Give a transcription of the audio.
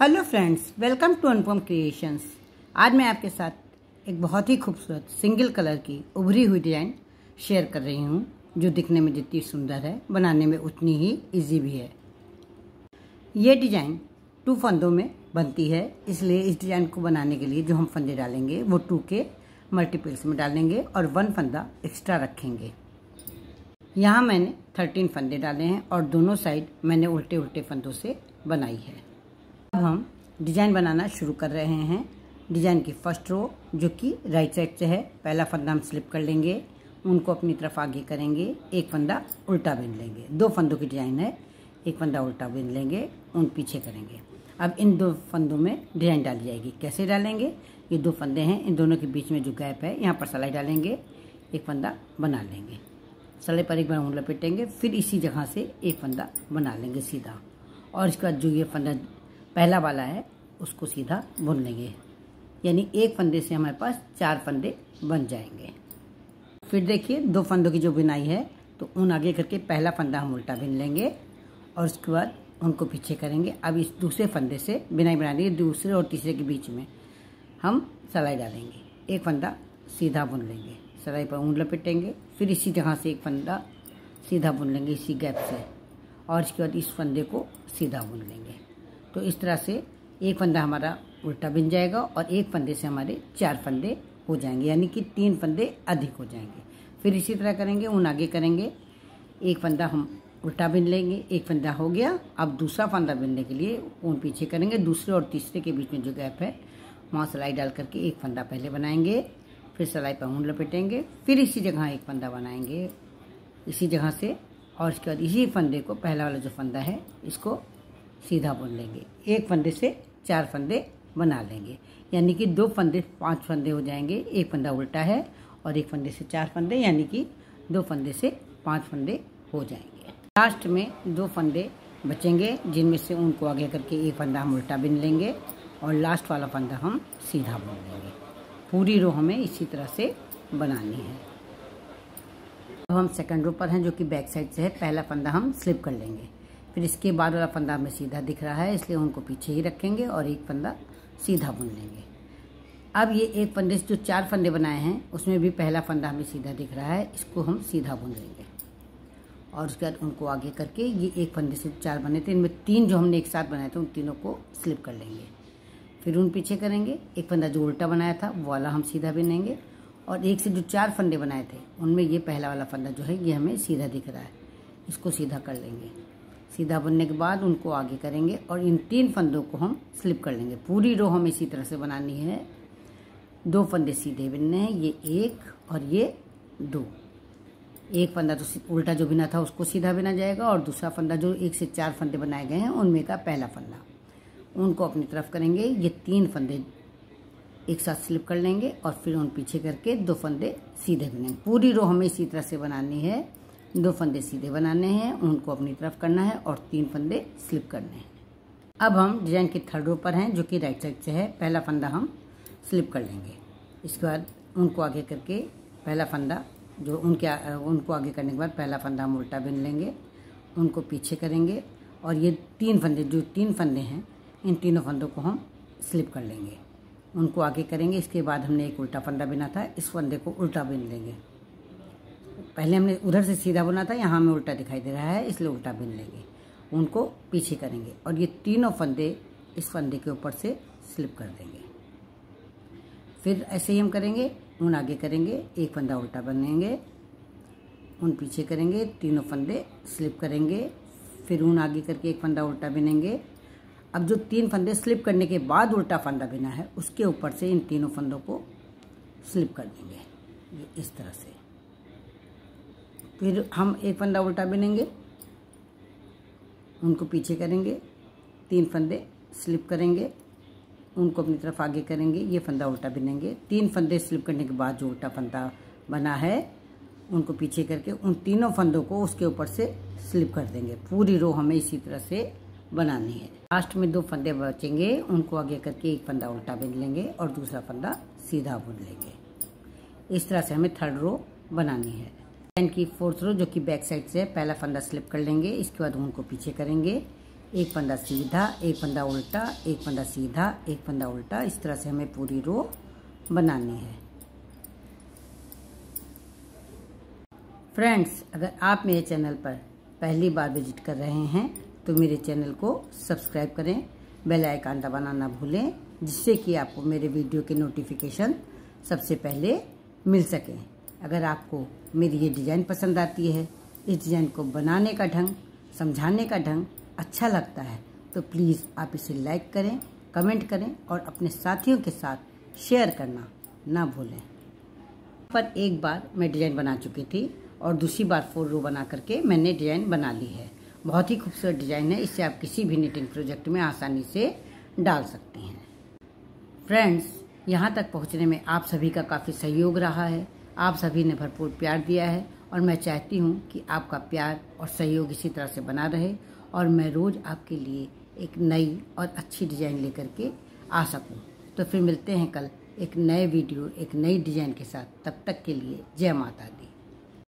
Hello friends, welcome to Anupam creations. आज मैं आपके साथ एक बहुत ही खूबसूरत सिंगल कलर की उभरी हुई डिज़ाइन शेयर कर रही हूँ, जो दिखने में जितनी सुंदर है बनाने में उतनी ही इजी भी है। ये डिज़ाइन 2 फंदों में बनती है, इसलिए इस डिज़ाइन को बनाने के लिए जो हम फंदे डालेंगे वो 2 के मल्टीपल्स में डालेंगे और 1 फंदा एक्स्ट्रा रखेंगे। यहाँ मैंने 13 फंदे डाले हैं और दोनों साइड मैंने उल्टे उल्टे फंदों से बनाई है। अब हम डिज़ाइन बनाना शुरू कर रहे हैं। डिज़ाइन की फर्स्ट रो जो कि राइट साइड से है, पहला फंदा हम स्लिप कर लेंगे, उनको अपनी तरफ आगे करेंगे, एक फंदा उल्टा बिन लेंगे। 2 फंदों की डिज़ाइन है, एक फंदा उल्टा बिन लेंगे, उन पीछे करेंगे। अब इन 2 फंदों में डिज़ाइन डाली जाएगी। कैसे डालेंगे? ये 2 फंदे हैं, इन दोनों के बीच में जो गैप है यहाँ पर सिलाई डालेंगे, एक फंदा बना लेंगे, सिलाई पर एक बार ऊन लपेटेंगे, फिर इसी जगह से एक फंदा बना लेंगे सीधा, और इसके बाद जो ये फंदा पहला वाला है उसको सीधा बुन लेंगे। यानी एक फंदे से हमारे पास 4 फंदे बन जाएंगे। फिर देखिए 2 फंदों की जो बुनाई है, तो ऊन आगे करके पहला फंदा हम उल्टा बिन लेंगे और उसके बाद उनको पीछे करेंगे। अब इस दूसरे फंदे से बिनाई बना देंगे, दूसरे और तीसरे के बीच में हम सिलाई डालेंगे, एक फंदा सीधा बुन लेंगे, सिलाई पर ऊन लपेटेंगे, फिर इसी जगह से एक फंदा सीधा बुन लेंगे इसी गैप से, और इसके बाद इस फंदे को सीधा बुन लेंगे। तो इस तरह से एक फंदा हमारा उल्टा बिन जाएगा और एक फंदे से हमारे 4 फंदे हो जाएंगे, यानी कि 3 फंदे अधिक हो जाएंगे। फिर इसी तरह करेंगे, ऊन आगे करेंगे, एक फंदा हम उल्टा बिन लेंगे, एक फंदा हो गया। अब दूसरा फंदा बिनने के लिए ऊन पीछे करेंगे, दूसरे और तीसरे के बीच में जो गैप है वहाँ सिलाई डाल करके एक फंदा पहले बनाएंगे, फिर सिलाई पर ऊन लपेटेंगे, फिर इसी जगह एक फंदा बनाएंगे इसी जगह से, और इसके बाद इसी फंदे को, पहला वाला जो फंदा है, इसको सीधा बुन लेंगे। एक फंदे से 4 फंदे बना लेंगे, यानी कि 2 फंदे 5 फंदे हो जाएंगे। एक फंदा उल्टा है और एक फंदे से 4 फंदे, यानी कि 2 फंदे से 5 फंदे हो जाएंगे। लास्ट में 2 फंदे बचेंगे, जिनमें से उनको आगे करके एक फंदा हम उल्टा बिन लेंगे और लास्ट वाला फंदा हम सीधा बुन लेंगे। पूरी रो हमें इसी तरह से बनानी है। अब हम सेकंड रो पर हैं, जो कि बैक साइड से है। पहला फंदा हम स्लिप कर लेंगे, फिर इसके बाद वाला फंदा हमें सीधा दिख रहा है, इसलिए उनको पीछे ही रखेंगे और एक फंदा सीधा बुन लेंगे। अब ये एक फंदे से जो 4 फंदे बनाए हैं, उसमें भी पहला फंदा हमें सीधा दिख रहा है, इसको हम सीधा बुन लेंगे, और उसके बाद उनको आगे करके ये एक फंदे से 4 बने थे, इनमें 3 जो हमने एक साथ बनाए थे, उन तीनों को स्लिप कर लेंगे। फिर उन पीछे करेंगे, एक फंदा जो उल्टा बनाया था वो वाला हम सीधा बिनेंगे, और एक से जो 4 फंदे बनाए थे उनमें ये पहला वाला फंदा जो है ये हमें सीधा दिख रहा है, इसको सीधा कर लेंगे। सीधा बुनने के बाद उनको आगे करेंगे और इन 3 फंदों को हम स्लिप कर लेंगे। पूरी रो हमें इसी तरह से बनानी है। 2 फंदे सीधे बिनने हैं, ये 1 और ये 2। एक फंदा तो उल्टा जो बिना था उसको सीधा बिना जाएगा, और दूसरा फंदा जो 1 से 4 फंदे बनाए गए हैं उनमें का पहला फंदा, उनको अपनी तरफ करेंगे। ये 3 फंदे एक साथ स्लिप कर लेंगे और फिर उन पीछे करके 2 फंदे सीधे बिनेंगे। पूरी रो हमें इसी तरह से बनानी है। 2 फंदे सीधे बनाने हैं, उनको अपनी तरफ करना है और 3 फंदे स्लिप करने हैं। अब हम डिजाइन की थर्ड रो पर हैं, जो कि राइट साइड से है। पहला फंदा हम स्लिप कर लेंगे, इसके बाद उनको आगे करके पहला फंदा जो उनको आगे करने के बाद पहला फंदा हम उल्टा बिन लेंगे, उनको पीछे करेंगे, और ये 3 फंदे हैं, इन तीनों फंदों को हम स्लिप कर लेंगे, उनको आगे करेंगे। इसके बाद हमने एक उल्टा फंदा बिना था, इस फंदे को उल्टा बिन लेंगे। पहले हमने उधर से सीधा बुना था, यहाँ हमें उल्टा दिखाई दे रहा है, इसलिए उल्टा बिन लेंगे, उनको पीछे करेंगे, और ये तीनों फंदे इस फंदे के ऊपर से स्लिप कर देंगे। फिर ऐसे ही हम करेंगे, ऊन आगे करेंगे, एक फंदा उल्टा बनेंगे, ऊन पीछे करेंगे, तीनों फंदे स्लिप करेंगे, फिर ऊन आगे करके एक फंदा उल्टा बिनेंगे। अब जो 3 फंदे स्लिप करने के बाद उल्टा फंदा बिना है, उसके ऊपर से इन तीनों फंदों को स्लिप कर देंगे, ये इस तरह से। फिर हम एक फंदा उल्टा बिनेंगे, उनको पीछे करेंगे, 3 फंदे स्लिप करेंगे, उनको अपनी तरफ आगे करेंगे, ये फंदा उल्टा बिनेंगे। 3 फंदे स्लिप करने के बाद जो उल्टा फंदा बना है, उनको पीछे करके उन तीनों फंदों को उसके ऊपर से स्लिप कर देंगे। पूरी रो हमें इसी तरह से बनानी है। लास्ट में 2 फंदे बचेंगे, उनको आगे करके एक फंदा उल्टा बिन लेंगे और दूसरा फंदा सीधा बुन लेंगे। इस तरह से हमें थर्ड रो बनानी है। डिजाइन की 4th रो जो कि बैक साइड से है, पहला फंदा स्लिप कर लेंगे, इसके बाद उनको पीछे करेंगे, एक फंदा सीधा, एक फंदा उल्टा, एक फंदा सीधा, एक फंदा उल्टा। इस तरह से हमें पूरी रो बनानी है। फ्रेंड्स, अगर आप मेरे चैनल पर पहली बार विजिट कर रहे हैं तो मेरे चैनल को सब्सक्राइब करें, बेल आइकन दबाना ना भूलें, जिससे कि आपको मेरे वीडियो के नोटिफिकेशन सबसे पहले मिल सकें। अगर आपको मेरी ये डिज़ाइन पसंद आती है, इस डिज़ाइन को बनाने का ढंग, समझाने का ढंग अच्छा लगता है तो प्लीज़ आप इसे लाइक करें, कमेंट करें और अपने साथियों के साथ शेयर करना ना भूलें। पर एक बार मैं डिज़ाइन बना चुकी थी और दूसरी बार 4 रो बना करके मैंने डिज़ाइन बना ली है। बहुत ही खूबसूरत डिज़ाइन है, इसे आप किसी भी निटिंग प्रोजेक्ट में आसानी से डाल सकती हैं। फ्रेंड्स, यहाँ तक पहुँचने में आप सभी का काफ़ी सहयोग रहा है। आप सभी ने भरपूर प्यार दिया है और मैं चाहती हूँ कि आपका प्यार और सहयोग इसी तरह से बना रहे और मैं रोज़ आपके लिए एक नई और अच्छी डिज़ाइन लेकर के आ सकूँ। तो फिर मिलते हैं कल एक नए वीडियो, एक नई डिज़ाइन के साथ। तब तक के लिए जय माता दी।